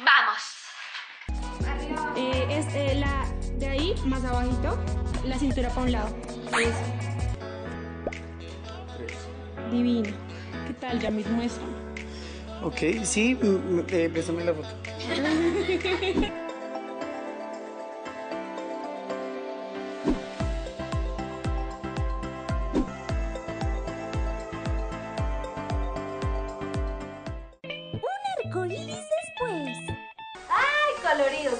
Vamos. La de ahí, más abajito, la cintura para un lado. Eso. Divino. ¿Qué tal? Ya mismo muestra. Ok, sí, préstame la foto. Un arcoíris después. ¡Ay, colorido!